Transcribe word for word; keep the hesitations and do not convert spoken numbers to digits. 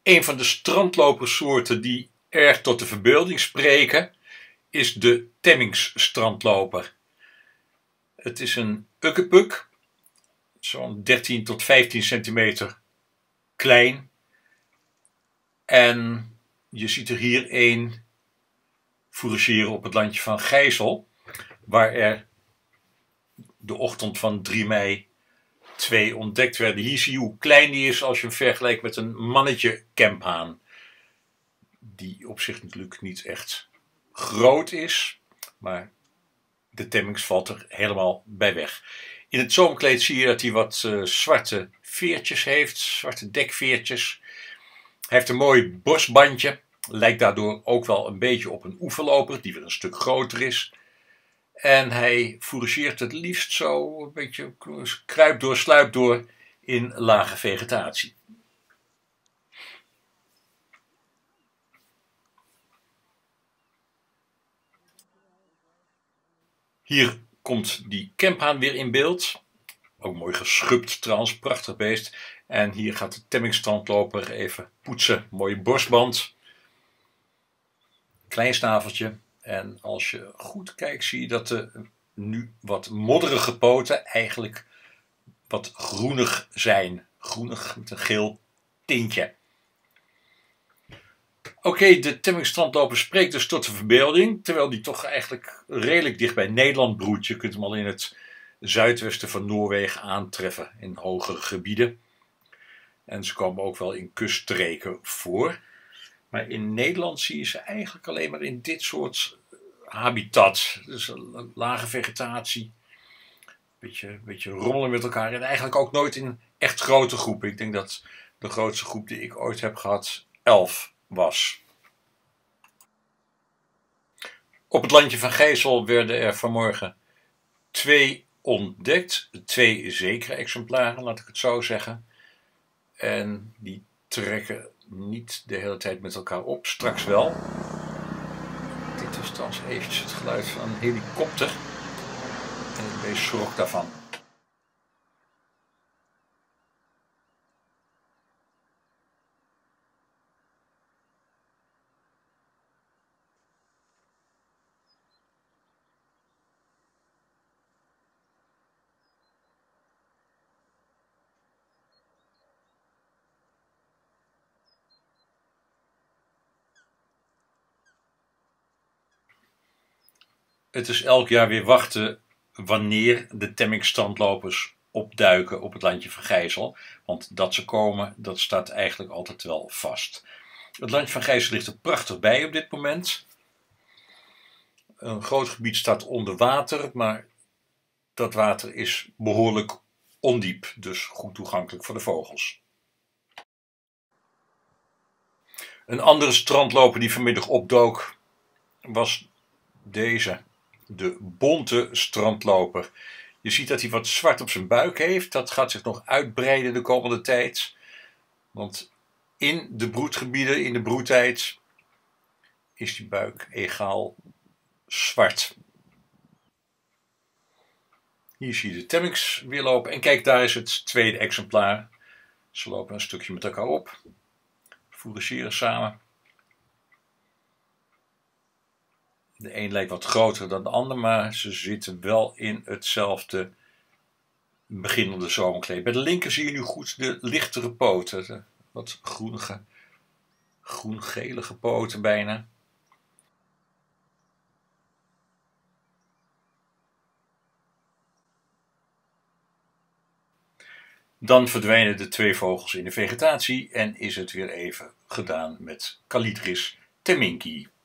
Een van de strandlopersoorten die erg tot de verbeelding spreken is de temmingsstrandloper. Het is een ukkepuk, zo'n dertien tot vijftien centimeter klein. En je ziet er hier één fourageren op het landje van Gijssel, waar er de ochtend van drie mei twee ontdekt werden. Hier zie je hoe klein die is als je hem vergelijkt met een mannetje kemphaan. Die op zich natuurlijk niet echt groot is, maar de temmings valt er helemaal bij weg. In het zomerkleed zie je dat hij wat uh, zwarte veertjes heeft, zwarte dekveertjes. Hij heeft een mooi borstbandje, lijkt daardoor ook wel een beetje op een oeverloper, die weer een stuk groter is. En hij fourageert het liefst zo een beetje kruip door, sluip door in lage vegetatie. Hier komt die kemphaan weer in beeld. Ook mooi geschupt trouwens, prachtig beest. En hier gaat de temmingsstrandloper even poetsen. Mooie borstband. Klein snaveltje. En als je goed kijkt zie je dat de nu wat modderige poten eigenlijk wat groenig zijn. Groenig met een geel tintje. Oké, okay, de temmingsstrandloper spreekt dus tot de verbeelding. Terwijl die toch eigenlijk redelijk dicht bij Nederland broedt. Je kunt hem al in het zuidwesten van Noorwegen aantreffen in hogere gebieden. En ze komen ook wel in kuststreken voor. Maar in Nederland zie je ze eigenlijk alleen maar in dit soort habitat. Dus een lage vegetatie. Een beetje, beetje rommelen met elkaar. En eigenlijk ook nooit in echt grote groepen. Ik denk dat de grootste groep die ik ooit heb gehad elf was. Op het landje van Gijssel werden er vanmorgen twee ontdekt. Twee zekere exemplaren, laat ik het zo zeggen. En die trekken niet de hele tijd met elkaar op, straks wel. Dit is trouwens eventjes het geluid van een helikopter. En ik ben schrok daarvan. Het is elk jaar weer wachten wanneer de temmingsstrandlopers opduiken op het landje van Gijssel. Want dat ze komen, dat staat eigenlijk altijd wel vast. Het landje van Gijssel ligt er prachtig bij op dit moment. Een groot gebied staat onder water, maar dat water is behoorlijk ondiep, dus goed toegankelijk voor de vogels. Een andere strandloper die vanmiddag opdook was deze. De bonte strandloper. Je ziet dat hij wat zwart op zijn buik heeft. Dat gaat zich nog uitbreiden de komende tijd. Want in de broedgebieden, in de broedtijd, is die buik egaal zwart. Hier zie je de temmings weer lopen. En kijk, daar is het tweede exemplaar. Ze lopen een stukje met elkaar op. Fourageren samen. De een lijkt wat groter dan de ander, maar ze zitten wel in hetzelfde beginnende zomerkleed. Bij de linker zie je nu goed de lichtere poten. De wat groenige, groen-gelige poten bijna. Dan verdwijnen de twee vogels in de vegetatie en is het weer even gedaan met Calidris temminckii.